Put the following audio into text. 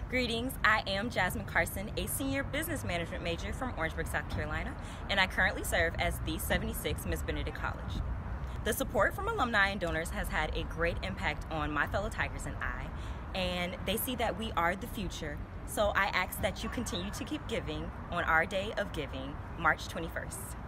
Greetings, I am Jasmin Carson, a senior business management major from Orangeburg, South Carolina, and I currently serve as the 76 Miss Benedict College. The support from alumni and donors has had a great impact on my fellow Tigers and I, and they see that we are the future. So I ask that you continue to keep giving on our day of giving, March 21st.